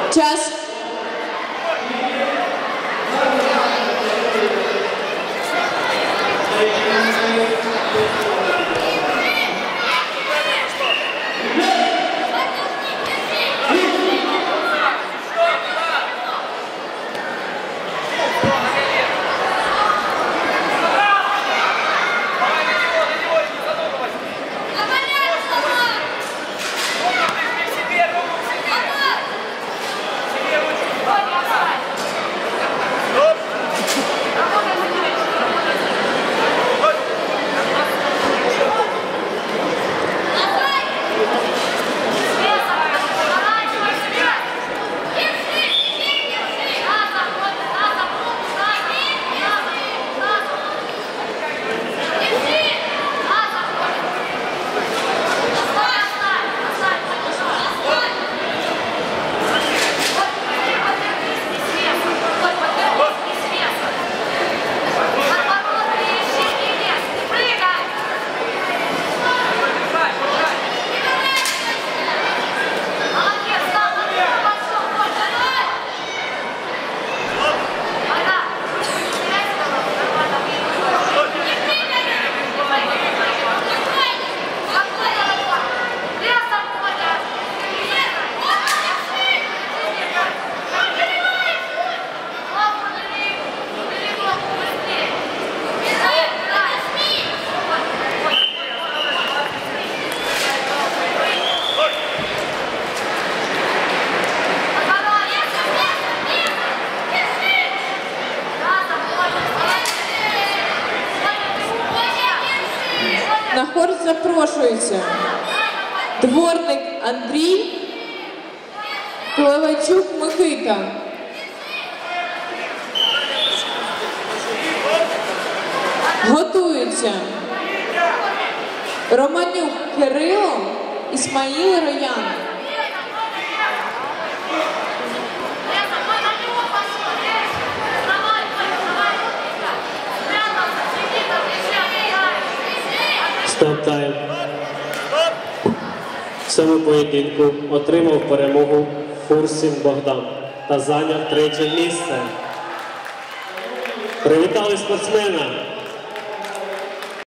Час. На хор запрошується Дворник Андрій, Ковальчук Микита. Готуються Романюк Кирило, Ісмаїл Роян. Стоп-тайм. В цьому поєдинку отримав перемогу Фурсін Богдан та зайняв 3-е місце. Привітали спортсмена!